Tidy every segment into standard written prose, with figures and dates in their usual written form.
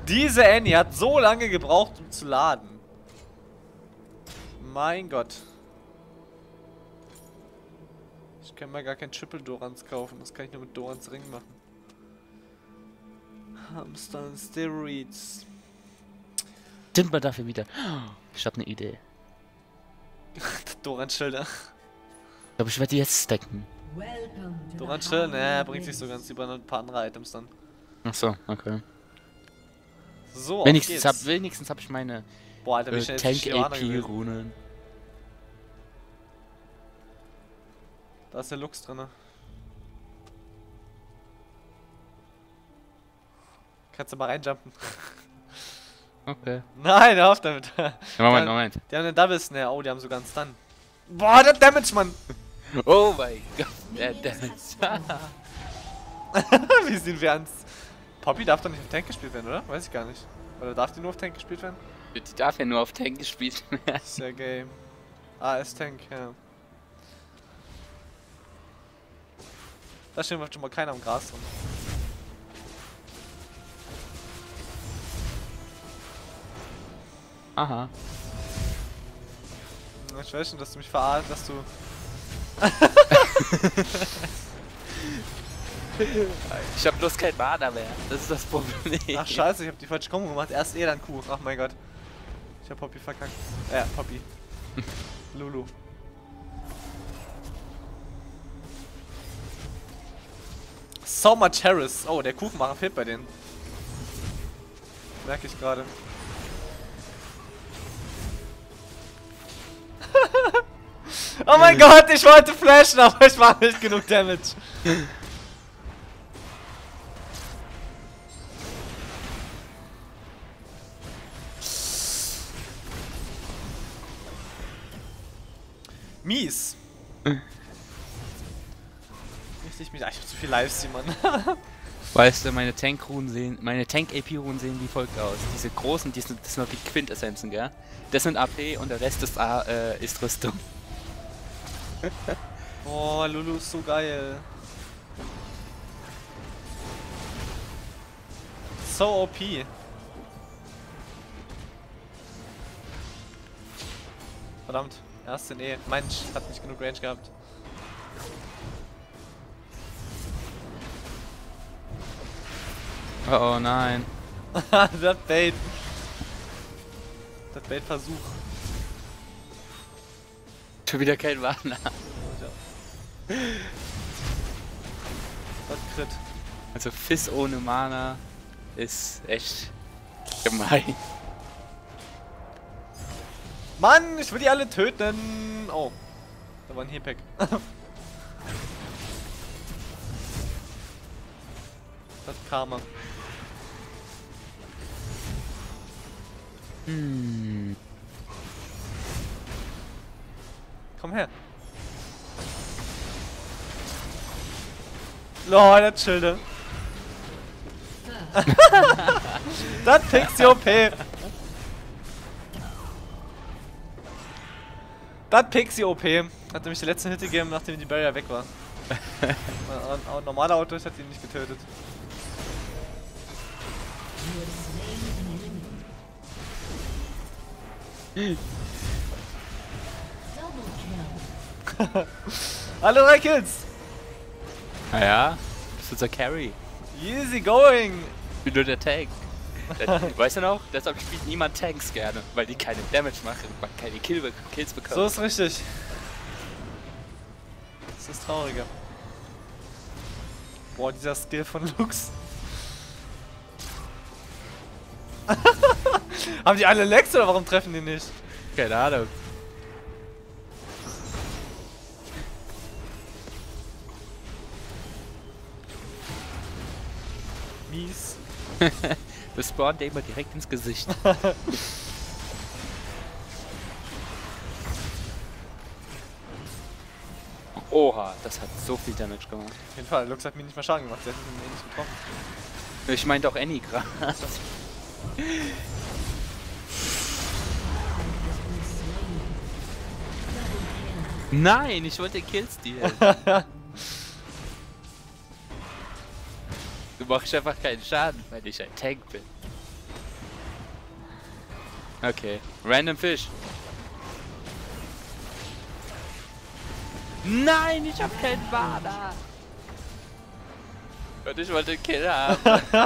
Diese Annie hat so lange gebraucht, um zu laden. Mein Gott. Ich kann mir gar kein Triple Dorans kaufen. Das kann ich nur mit Dorans Ring machen. Hamster und Steroids. Sind wir dafür wieder. Ich hab eine Idee. Dorans Schilder. Ich glaube, ich werde die jetzt stacken. Dorans Schilder? Ne, bringt sich so ganz über ein paar andere Items dann. Ach so, okay. So, wenigstens hab ich meine boah, Alter, wie schnell ist die Shyvana gewesen. Tank-AP-Runen. Da ist der Lux drin. Kannst du mal reinjumpen. Okay. Nein, hör auf damit. Ja, Moment. Die haben einen Double Snare. Oh, die haben sogar einen Stun. Boah, der Damage, Mann! Oh mein Gott, der Damage. Wie sind wir ans... Poppy darf doch nicht auf Tank gespielt werden, oder? Weiß ich gar nicht. Oder darf die nur auf Tank gespielt werden? Die darf ja nur auf Tank gespielt werden. Sehr gay. Ah, ist Tank, ja. Da steht schon mal keiner am Gras drin. Aha. Ich weiß schon, dass du mich verarschst, dass du... Ich hab bloß kein Mana mehr. Das ist das Problem. Ach scheiße, ich hab die falsche Kombo gemacht. Erst dann Q. Ach mein Gott. Ich hab Poppy verkackt. Poppy. Lulu. So much Harris. Oh, der Kuchenmacher fehlt bei denen. Merke ich gerade. Oh mein Gott, ich wollte flashen, aber ich mache nicht genug Damage. Mies. Richtig mies. Ach, ich hab zu viel Livestream, Mann. Weißt du, meine Tank-AP-Runen sehen wie folgt aus. Diese großen, das sind noch die Quintessenzen, gell? Das sind AP und der Rest ist Rüstung. Boah, Lulu ist so geil. So OP. Verdammt, erste E. Mensch, hat nicht genug Range gehabt. Oh nein. Das Bait. Das Bait-Versuch. Schon wieder kein Mana. Das Crit. Also Fizz ohne Mana ist echt gemein. Mann, ich will die alle töten. Oh, da war ein Healpack. Das Karma. Komm her. Lol, das Schilde. Das Pixie OP. Das Pixie OP. Hat nämlich die letzte Hit gegeben, nachdem die Barrier weg war. Ein normaler Auto hat ihn nicht getötet. Alle 3 Kills! Naja, das ist unser Carry. Easy going! Ich bin nur der Tank. Weißt du noch? Deshalb spielt niemand Tanks gerne, weil die keine Damage machen, weil keine Kills bekommen. So ist richtig. Das ist trauriger. Boah, dieser Skill von Lux. Haben die alle Lex oder warum treffen die nicht? Keine Ahnung. Mies. Das spawnt der immer direkt ins Gesicht. Oha, das hat so viel Damage gemacht. Auf jeden Fall, Lux hat mir nicht mal Schaden gemacht, der hat mich nicht getroffen. Ich meinte auch Annie gerade. Nein, ich wollte Killsteal. Du machst einfach keinen Schaden, weil ich ein Tank bin. Okay. Random Fisch. Nein, ich hab keinen Mana. Und ich wollte den Kill haben.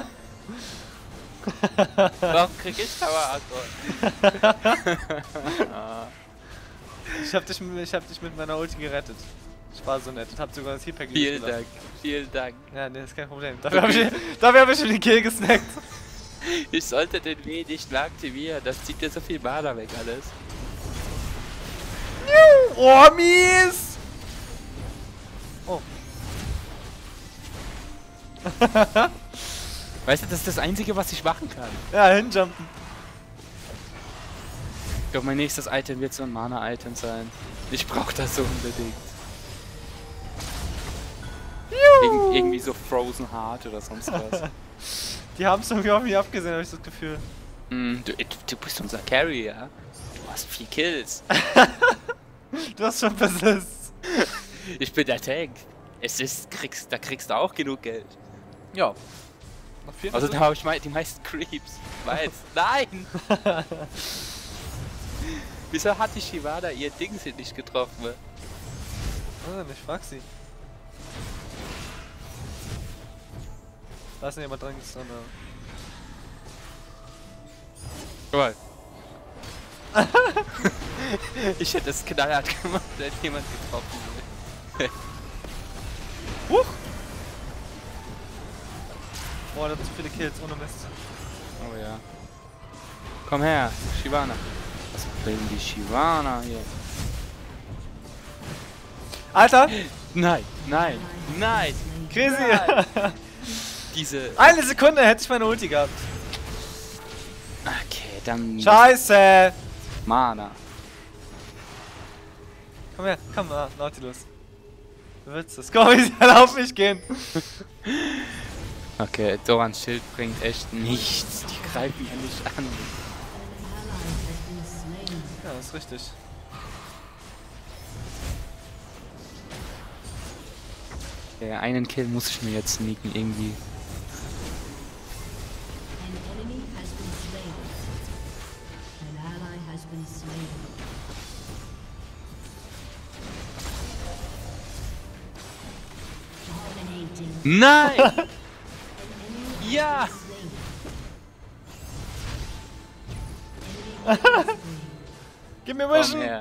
Warum krieg ich Tower Ich hab dich mit meiner Ulti gerettet. Ich war so nett und hab sogar das Healpack Vielen Dank, vielen Dank. Ja, ne, ist kein Problem. Dafür hab ich schon den Kill gesnackt. Ich sollte den W nicht mehr aktivieren, das zieht dir so viel Mana weg alles. Oh, mies! Oh. Weißt du, das ist das Einzige, was ich machen kann. Ja, hinjumpen. Ich glaube, mein nächstes Item wird so ein Mana-Item sein. Ich brauche das so unbedingt. Irgendwie so Frozen Heart oder sonst was. Die haben es irgendwie auf mich abgesehen, habe ich das Gefühl. Du bist unser Carry, ja? Du hast 4 Kills. Du hast schon Persist. Ich bin der Tank. Da kriegst du auch genug Geld. Ja. Noch 4 Also da habe ich die meisten Creeps. Weiß. Nein! Wieso hat die Shivada ihr Ding nicht getroffen? Ah, ich frag sie. Da ist noch jemand dran gestanden. Guck mal. Ich hätte es knallhart gemacht, wenn jemand getroffen wird. Huch! Boah, das sind zu viele Kills, ohne Mist. Oh ja. Komm her, Shyvana. Was will die Shyvana hier? Alter! Nein, nein, nein! Crazy! Nein. Diese... Eine Sekunde hätte ich meine Ulti gehabt. Okay, dann... Scheiße! Mana. Komm her, komm mal, Nautilus. Du willst es. Komm, ich soll auf mich gehen. Okay, Dorans Schild bringt echt nichts. Die greifen ja nicht an. Ja, das ist richtig. Ja, einen Kill muss ich mir jetzt sneaken irgendwie. Nein! Ja! Gib mir Komm Vision! her.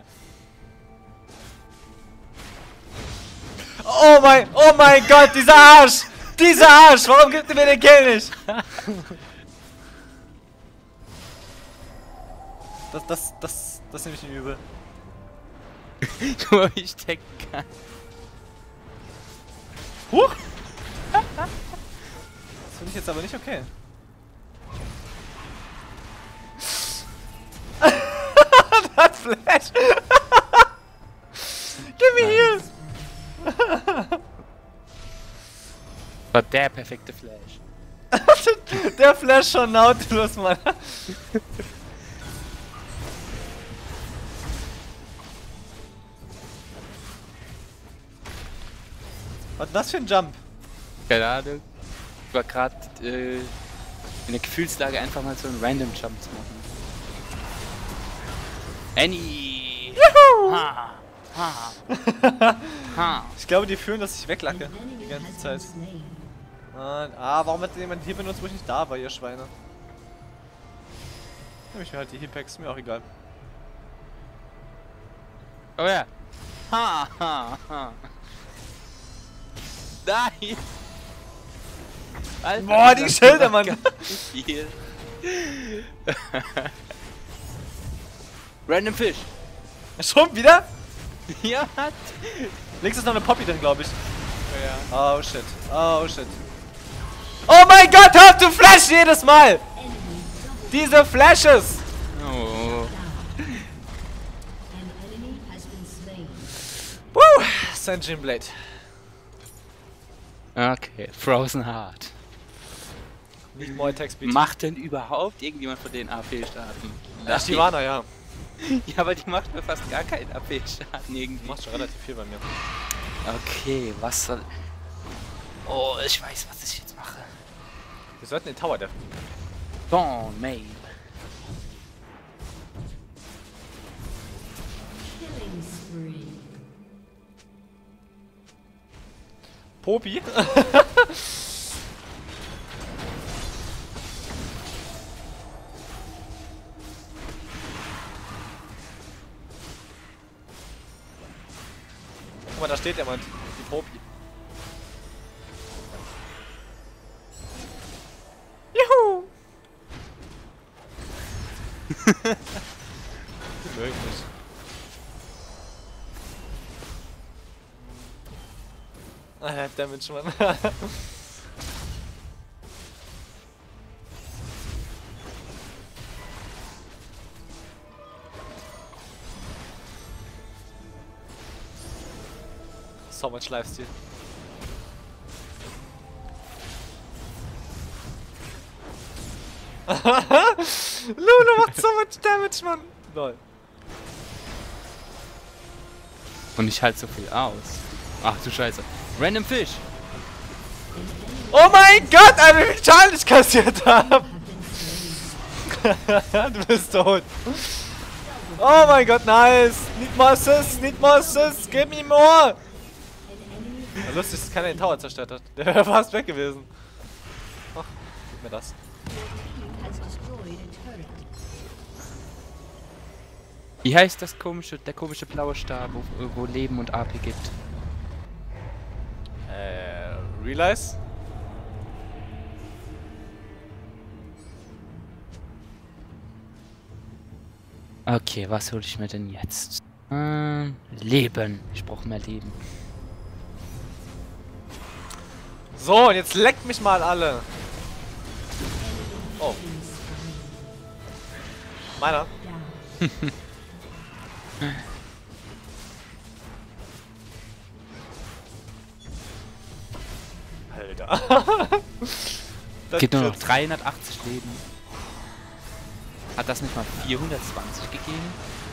Oh mein Gott, dieser Arsch! Dieser Arsch! Warum gibt er mir den Kill nicht? Das nehme ich ihm übel. Guck mal, wie ich decken kann. Huch! Das finde ich jetzt aber nicht okay. Das Flash! Gib mir Heal! War der perfekte Flash. Der Flash von Nautilus, Mann. Was ist das für ein Jump? Keine Ahnung. Ich war gerade in der Gefühlslage, einfach mal so einen Random Jump zu machen. Annie! Juhu! Ha! Ha! Ha! Ich glaube, die fühlen, dass ich weglacke. Die ganze Zeit. Warum hat jemand hier benutzt, wo ich nicht da war, ihr Schweine? Nehme ich mir halt die Healpacks, mir auch egal. Oh ja! Ha! Ha! Ha! Nein! Alter, Boah, die Schilder, Mann! Viel. Random Fisch! Schon wieder? Ja, hat! Links ist noch eine Poppy drin, glaube ich. Ja. Oh shit. Oh shit. Oh mein Gott, hör zu flashen jedes Mal! Diese Flashes! Oh. Woo! Sentient Blade. Okay, Frozen Heart. Nicht more Attack Speed. Macht denn überhaupt irgendjemand von den AP-Starten? Ja, Shyvana, ja. Ja, aber die macht mir fast gar keinen AP-Schaden irgendwie. Macht schon relativ viel bei mir. Okay, was soll... Oh, ich weiß, was ich jetzt mache. Wir sollten den Tower deffen. Dawn Mail. Popi? Guck mal, da steht jemand. Die Popi. Juhu! Möglich. Ah, Damage, Mann. So much Lifesteal. Lulu macht so much Damage, Mann. Lol. Und ich halte so viel aus. Ach du Scheiße. Random Fish. Oh mein Gott, Alter, wie viel Schaden ich kassiert hab. Du bist tot. Oh mein Gott, nice. Need more assists, give me more. Ja, lustig, dass keiner den Tower zerstört hat. Der wäre fast weg gewesen. Ach, gib mir das. Wie heißt das der komische blaue Stab, wo Leben und AP gibt? Realize? Okay, was hole ich mir denn jetzt? Leben. Ich brauche mehr Leben. So, und jetzt leckt mich mal alle. Oh. Meiner. Alter. Das Gibt nur noch 380 Leben. Hat das nicht mal 420 gegeben?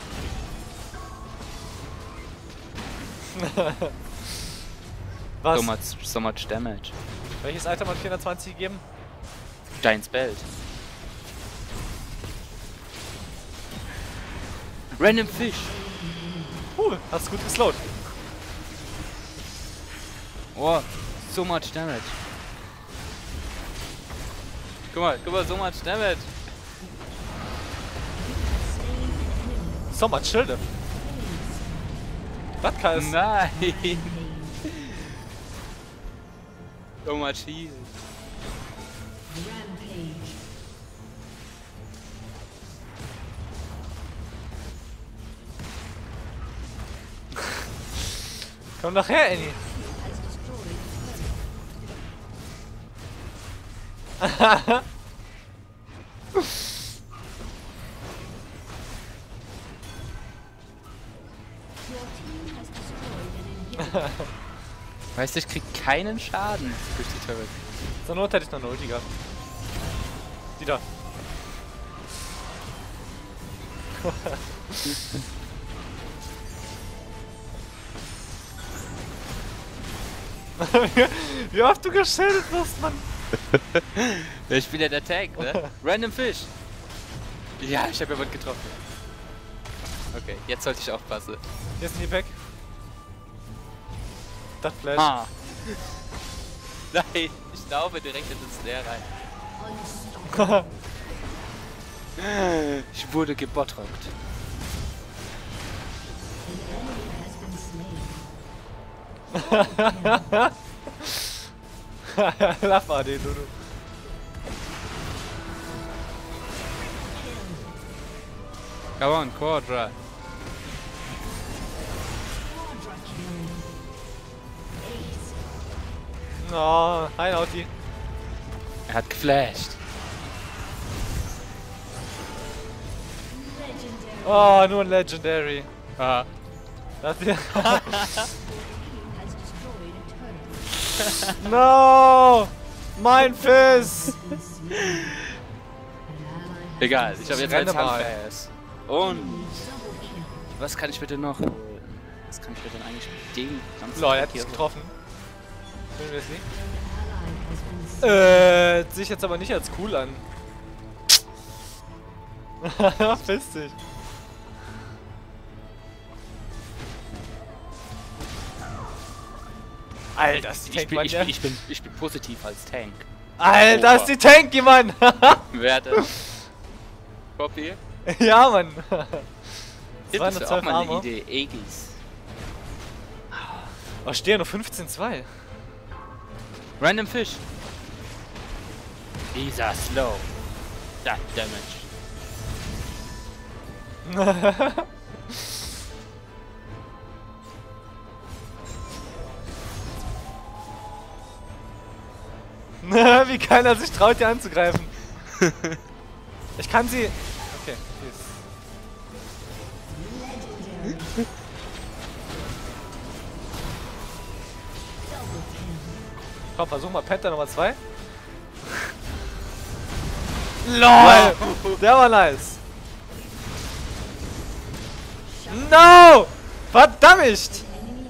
Was? So much damage. Welches Item hat 420 gegeben? Giants Belt. Random Fish. Hast gut geslowt. Oh, so much damage. Guck mal, so much damage. So much Schilde. Das kann es. Nein. So much heal. Komm doch her, Annie. Weißt du, ich krieg keinen Schaden durch die Turret. Zur Not hätte ich noch eine Ulti gehabt. Die da. Wie oft du geschildert wirst, Mann. Der spielt der Tank, ne? Random Fish. Ja, ich habe jemand getroffen. Okay, jetzt sollte ich aufpassen. Hier ist ein Hebeck. Das Flash. Ah. Nein, ich laufe direkt in den Snare rein. Ich wurde gebottrockt. Lass mal den, Lulu. Come on, Quadra. Oh, hi Nauti. Er hat geflasht. Oh, nur ein Legendary. Aha. Das hier. No! Mein Fizz! Egal, ich habe jetzt renne einen mal. Handpass. Und was kann ich bitte noch holen? Was kann ich bitte denn eigentlich mit dem ganzen Lol, er hat hier dich holen? getroffen. Können wir es nicht? Sich jetzt aber nicht als cool an. Fiss dich. Alter, ist die Tank, Mann. Ich bin positiv als Tank. Alter, ist die Tanky, Mann. Werte. Copy. Ja, Mann. Das ist auch 212 mal eine Armor. Idee. Aegis. Oh, stehe nur 15-2. Random Fish. Dieser slow. That damage. Wie keiner sich traut, die anzugreifen. Ich kann sie... Okay, peace. Komm, versuch mal Panther Nummer 2. LOL! Der war nice. No! Verdammt!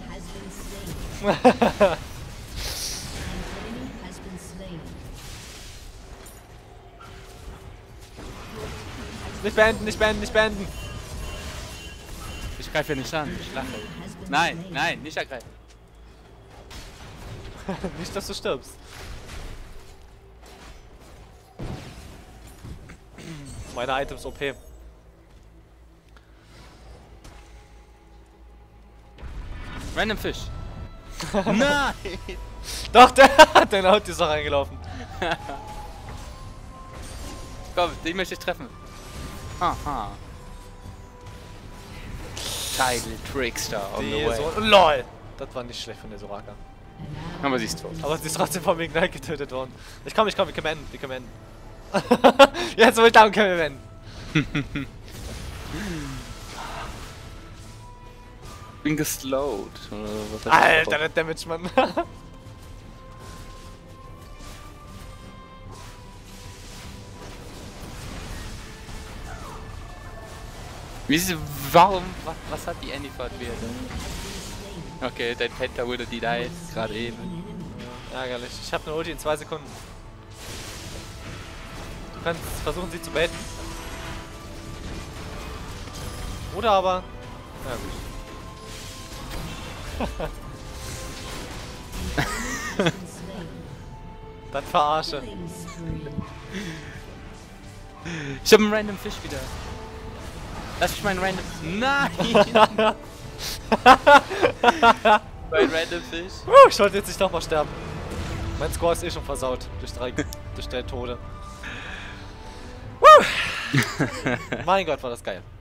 Nicht beenden, nicht beenden, nicht beenden. Ich greife ja nicht an. Ich lache. Nein, nein, nicht ergreifen. Nicht, dass du stirbst. Meine Items OP. Random Fish. Nein! Doch, der hat deine Haut ist doch reingelaufen. Komm, den möchte ich treffen. Haha. Tidal Trickster on the way. LOL! Das war nicht schlecht von der Soraka. Aber sie ist tot. Aber sie ist trotzdem vom Ignite getötet worden. Ich komm, wir können enden, wir können enden. Jetzt wo ich da können wir enden. Bin geslowed. Alter, der Damage, Mann. Warum? Was hat die Annie-Fahrt-Werte? Okay, dein Penta wurde denied, gerade eben. Ja, ärgerlich. Ich habe eine Ulti in 2 Sekunden. Du kannst versuchen, sie zu baiten. Oder aber... Ja, gut. Dann verarsche. Ich hab einen Random Fish wieder. Lass mich meinen Random... Nein! Mein Random Fish. Ich sollte jetzt nicht nochmal sterben. Mein Score ist eh schon versaut. Durch 3 durch 3 Tode. Mein Gott, war das geil.